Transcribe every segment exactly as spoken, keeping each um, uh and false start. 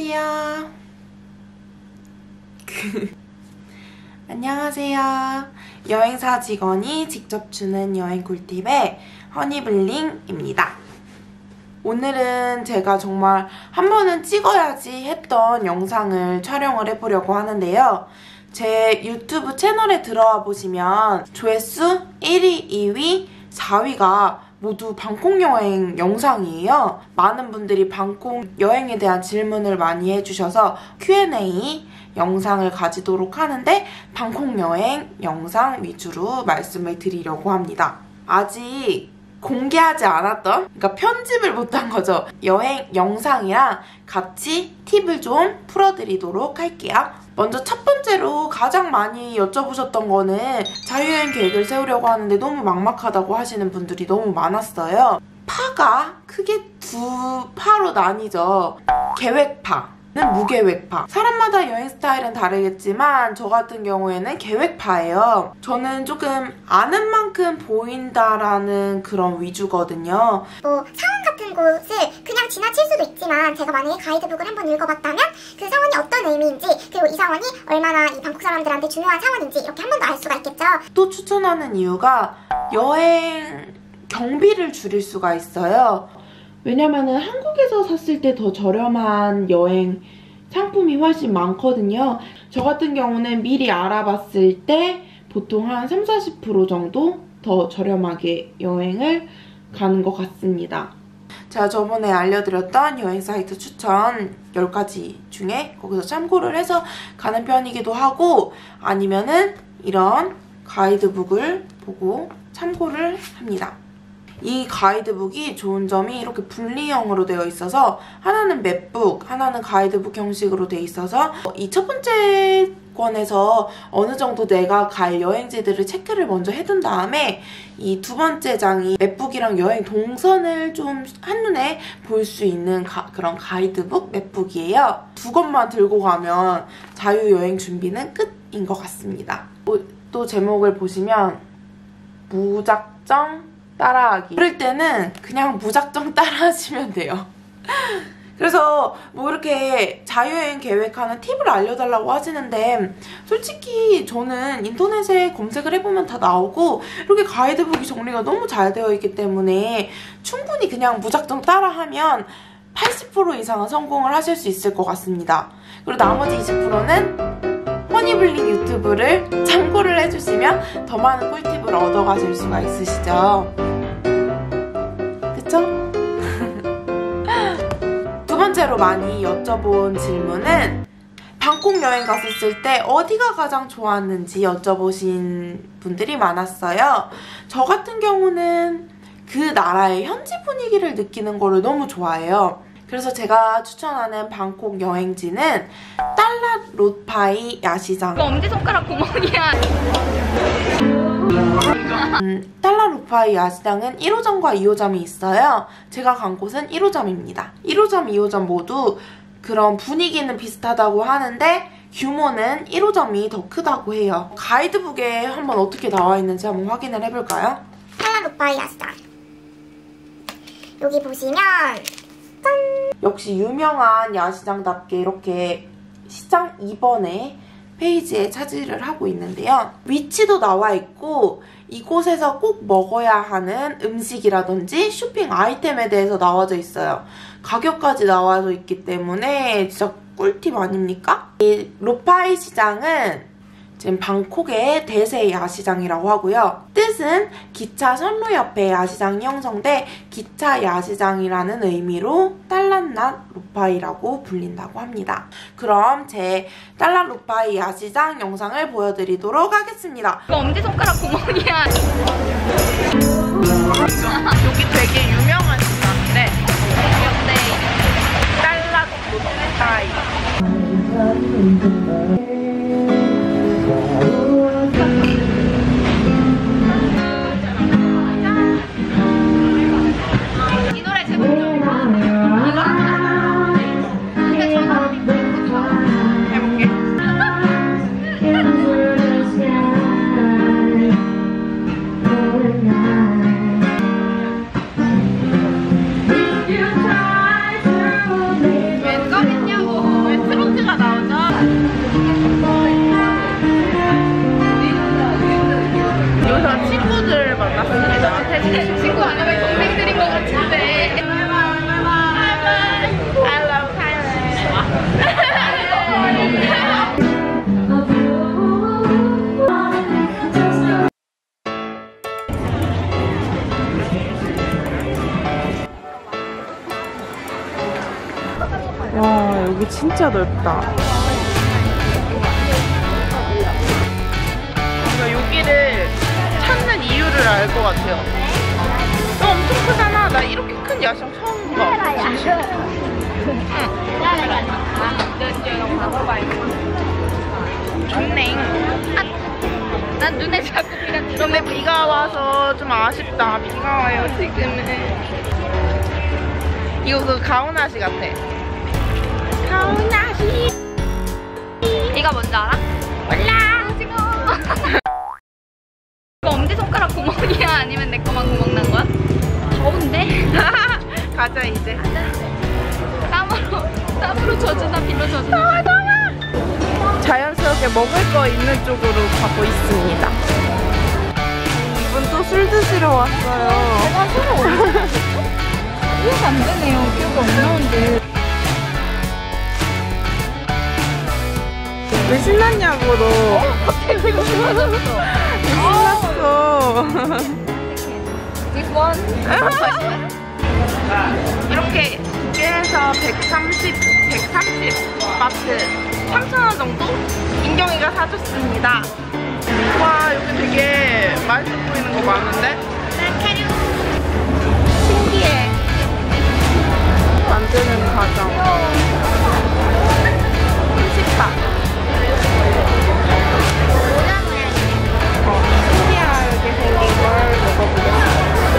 안녕하세요. 안녕하세요. 여행사 직원이 직접 주는 여행 꿀팁의 허니블링입니다. 오늘은 제가 정말 한 번은 찍어야지 했던 영상을 촬영을 해보려고 하는데요. 제 유튜브 채널에 들어와 보시면 조회수 일 위, 이 위, 사 위가 모두 방콕 여행 영상이에요. 많은 분들이 방콕 여행에 대한 질문을 많이 해주셔서 큐 앤 에이 영상을 가지도록 하는데 방콕 여행 영상 위주로 말씀을 드리려고 합니다. 아직 공개하지 않았던, 그러니까 편집을 못한 거죠. 여행 영상이랑 같이 팁을 좀 풀어드리도록 할게요. 먼저 첫 번째로 가장 많이 여쭤보셨던 거는 자유여행 계획을 세우려고 하는데 너무 막막하다고 하시는 분들이 너무 많았어요. 파가 크게 두 파로 나뉘죠. 계획파 는 무계획파. 사람마다 여행 스타일은 다르겠지만 저 같은 경우에는 계획파예요. 저는 조금 아는 만큼 보인다라는 그런 위주거든요. 뭐 사원 같은 곳을 그냥 지나칠 수도 있지만 제가 만약에 가이드북을 한번 읽어봤다면 그 사원이 어떤 의미인지, 그리고 이 사원이 얼마나 이 방콕 사람들한테 중요한 사원인지 이렇게 한 번 더 알 수가 있겠죠. 또 추천하는 이유가 여행 경비를 줄일 수가 있어요. 왜냐면은 한국에서 샀을 때 더 저렴한 여행 상품이 훨씬 많거든요. 저 같은 경우는 미리 알아봤을 때 보통 한 삼, 사십 퍼센트 정도 더 저렴하게 여행을 가는 것 같습니다. 제가 저번에 알려드렸던 여행 사이트 추천 열 가지 중에 거기서 참고를 해서 가는 편이기도 하고, 아니면은 이런 가이드북을 보고 참고를 합니다. 이 가이드북이 좋은 점이 이렇게 분리형으로 되어 있어서 하나는 맵북, 하나는 가이드북 형식으로 되어 있어서 이 첫 번째 권에서 어느 정도 내가 갈 여행지들을 체크를 먼저 해둔 다음에 이 두 번째 장이 맵북이랑 여행 동선을 좀 한눈에 볼 수 있는 가, 그런 가이드북, 맵북이에요. 두 권만 들고 가면 자유여행 준비는 끝인 것 같습니다. 또 제목을 보시면 무작정 따라하기. 그럴 때는 그냥 무작정 따라하시면 돼요. 그래서 뭐 이렇게 자유여행 계획하는 팁을 알려달라고 하시는데 솔직히 저는 인터넷에 검색을 해보면 다 나오고 이렇게 가이드북이 정리가 너무 잘 되어 있기 때문에 충분히 그냥 무작정 따라하면 팔십 퍼센트 이상은 성공을 하실 수 있을 것 같습니다. 그리고 나머지 이십 퍼센트는 허니블링 유튜브를 참고를 해주시면 더 많은 꿀팁을 얻어가실 수가 있으시죠. 그쵸? 두 번째로 많이 여쭤본 질문은 방콕 여행 갔었을 때 어디가 가장 좋았는지 여쭤보신 분들이 많았어요. 저 같은 경우는 그 나라의 현지 분위기를 느끼는 거를 너무 좋아해요. 그래서 제가 추천하는 방콕 여행지는 달랏 롯파이 야시장. 이거 엄지손가락 구멍이야. 음, 달랏 롯파이 야시장은 일 호점과 이 호점이 있어요. 제가 간 곳은 일 호점입니다. 일 호점, 이 호점 모두 그런 분위기는 비슷하다고 하는데 규모는 일 호점이 더 크다고 해요. 가이드북에 한번 어떻게 나와 있는지 한번 확인을 해볼까요? 달랏 롯파이 야시장. 여기 보시면 짠! 역시 유명한 야시장답게 이렇게 시장 이 번에 페이지에 차지를 하고 있는데요. 위치도 나와 있고 이곳에서 꼭 먹어야 하는 음식이라든지 쇼핑 아이템에 대해서 나와져 있어요. 가격까지 나와져 있기 때문에 진짜 꿀팁 아닙니까? 이 롯파이 시장은 지금 방콕의 대세 야시장이라고 하고요. 뜻은 기차 선로 옆에 야시장이 형성돼 기차 야시장이라는 의미로 달랏 롯파이라고 불린다고 합니다. 그럼 제 달랏 롯파이 야시장 영상을 보여드리도록 하겠습니다. 이거 엄지손가락 구멍이야. 여기 되게 유명한 시장인데 귀엽네. 달랏 롯파이. 이 노래 제목 좀 이거? 근데 저는 해볼게. 왜 꺼냈냐고. 만났습니다. 친구 아니면 동생들인 것 같은데. I love Thailand. 와, 여기 진짜 넓다. 뭔가 여기를 찾는 이유를 알 것 같아요. 너 엄청 크잖아. 나 이렇게 큰 야경 처음 봐. 응. 좋네. 난 눈에 자꾸 비가 들어. 근데 비가 와서 좀 아쉽다. 비가 와요, 지금은. 이거 그 가오나시 같아. 가오나시. 이거 뭔지 알아? 몰라. 오징어. 이거 엄지손가락 구멍이야? 아니면 내 거만 구멍 난 거야? 더운데? 가자 이제. 땀으로 땀으로 젖으나 비로 젖으나. 더워 더워. 자연스럽게 먹을 거 있는 쪽으로 가고 있습니다. 이분 또 술 드시러 왔어요. 내가 술을 원래 기억 안 되네요. 기억이 안 나는데. 왜 신났냐고 너. 갑자기 기분 좋아졌어. 신났어. This one. 이렇게 두 개에서 백삼십, 백삼십 바트 삼천 원 정도? 인경이가 사줬습니다. 와, 여기 되게 맛있어 보이는 거 많은데? 신기해. 만드는 과정. 삼십 바. 어, 신기하게 생긴 걸 먹어보겠습니다.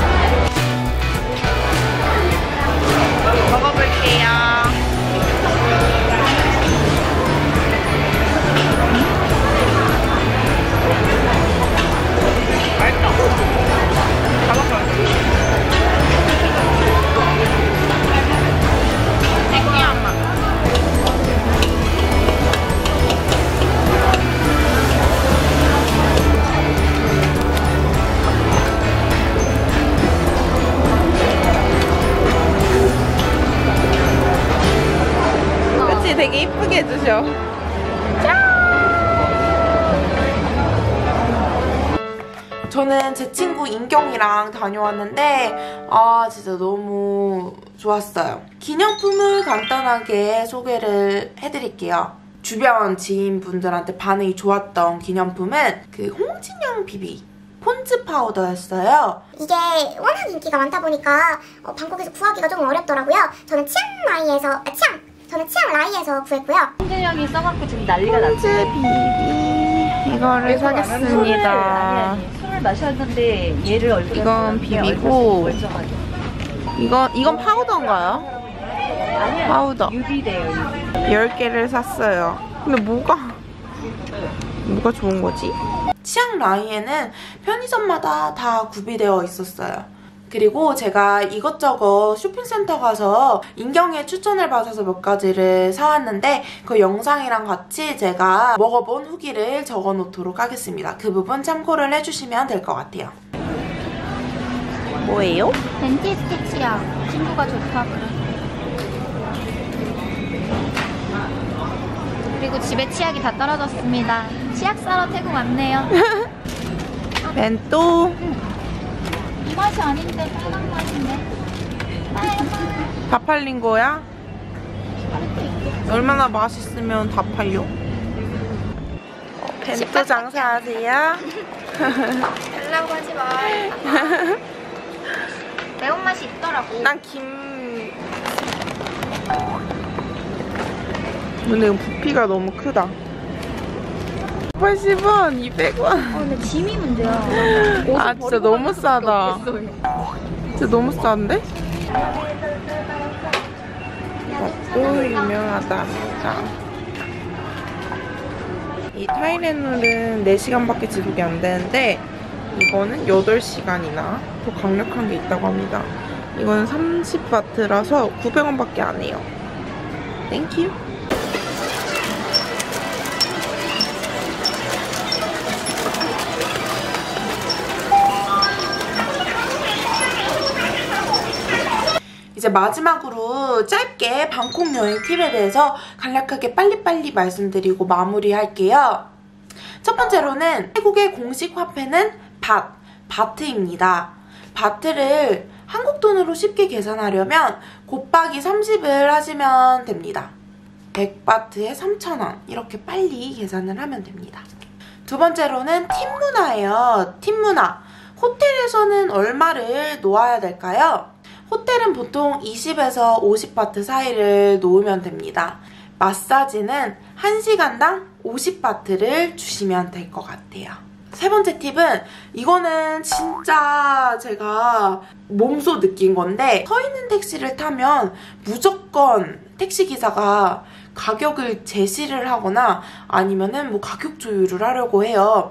먹어볼게요. 느끼한 맛. 그치? 되게 이쁘게 해주셔. 저는 제 친구 인경이랑 다녀왔는데 아 진짜 너무 좋았어요. 기념품을 간단하게 소개를 해드릴게요. 주변 지인분들한테 반응이 좋았던 기념품은 그 홍진영 비비 폰즈 파우더였어요. 이게 워낙 인기가 많다 보니까 어, 방콕에서 구하기가 좀 어렵더라고요. 저는 치앙마이에서 아, 치앙 저는 치앙라이에서 구했고요. 홍진영이 써갖고 지금 난리가 났지. 폰즈 비비 이거를 사겠습니다. 아니 아니 술을 마셨는데 얘를 얼굴에 이건 비비고 이건 이건 파우더인가요? 아니야 파우더 유리래요. 유리. 열 개를 샀어요. 근데 뭐가 뭐가 좋은 거지? 치앙라이에는 편의점마다 다 구비되어 있었어요. 그리고 제가 이것저것 쇼핑센터 가서 인경의 추천을 받아서 몇 가지를 사왔는데 그 영상이랑 같이 제가 먹어본 후기를 적어놓도록 하겠습니다. 그 부분 참고를 해주시면 될 것 같아요. 뭐예요? 덴티스트 치약. 친구가 좋다 그래. 그리고 집에 치약이 다 떨어졌습니다. 치약 사러 태국 왔네요. 벤또 이 맛이 아닌데 빨간 맛인데. 다 팔린 거야? 얼마나 맛있으면 다 팔려? 어, 벤또 장사하세요? 달라고 하지 마. 매운맛이 있더라고. 난 김... 근데 이거 부피가 너무 크다. 팔십 원, 이백 원. 어, 근데 짐이 문제야. 아 진짜 너무 싸다. 진짜 너무 싼데? 이것도 유명하답니다. 이 타이레놀은 네 시간밖에 지속이 안 되는데 이거는 여덟 시간이나 더 강력한 게 있다고 합니다. 이거는 삼십 바트라서 구백 원밖에 안 해요. 땡큐. 이제 마지막으로 짧게 방콕 여행 팁에 대해서 간략하게 빨리빨리 말씀드리고 마무리할게요. 첫 번째로는 태국의 공식 화폐는 밭, 바트입니다. 바트를 한국 돈으로 쉽게 계산하려면 곱하기 삼십을 하시면 됩니다. 백 바트에 삼천 원 이렇게 빨리 계산을 하면 됩니다. 두 번째로는 팁 문화예요. 팁 문화. 호텔에서는 얼마를 놓아야 될까요? 호텔은 보통 이십에서 오십 바트 사이를 놓으면 됩니다. 마사지는 한 시간당 오십 바트를 주시면 될 것 같아요. 세 번째 팁은 이거는 진짜 제가 몸소 느낀 건데 서 있는 택시를 타면 무조건 택시기사가 가격을 제시를 하거나 아니면은 뭐 가격 조율을 하려고 해요.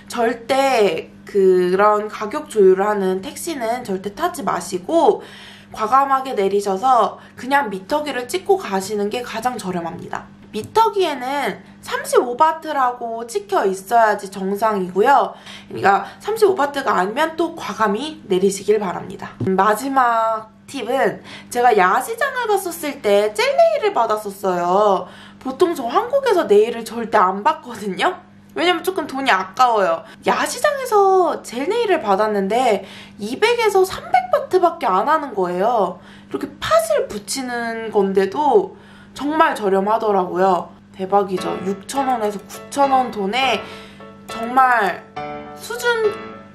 절대 그런 가격 조율을 하는 택시는 절대 타지 마시고 과감하게 내리셔서 그냥 미터기를 찍고 가시는 게 가장 저렴합니다. 미터기에는 삼십오 바트라고 찍혀 있어야지 정상이고요. 그러니까 삼십오 바트가 아니면 또 과감히 내리시길 바랍니다. 마지막 팁은 제가 야시장을 갔었을 때 젤 네일을 받았었어요. 보통 저 한국에서 네일을 절대 안 받거든요. 왜냐면 조금 돈이 아까워요. 야시장에서 젤 네일을 받았는데 이백에서 삼백 바트밖에 안 하는 거예요. 이렇게 팥을 붙이는 건데도 정말 저렴하더라고요. 대박이죠. 육천 원에서 구천 원 돈에 정말 수준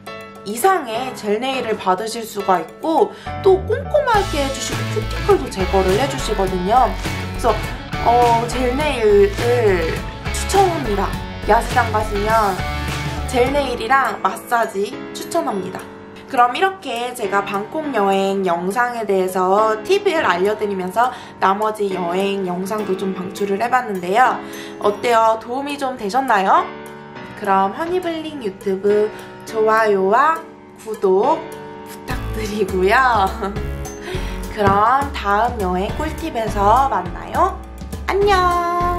이상의 젤 네일을 받으실 수가 있고 또 꼼꼼하게 해주시고 큐티클도 제거를 해주시거든요. 그래서 어, 젤 네일을 추천합니다. 야시장 가시면 젤 네일이랑 마사지 추천합니다. 그럼 이렇게 제가 방콕 여행 영상에 대해서 팁을 알려드리면서 나머지 여행 영상도 좀 방출을 해봤는데요. 어때요? 도움이 좀 되셨나요? 그럼 허니블링 유튜브 좋아요와 구독 부탁드리고요. 그럼 다음 여행 꿀팁에서 만나요. 안녕!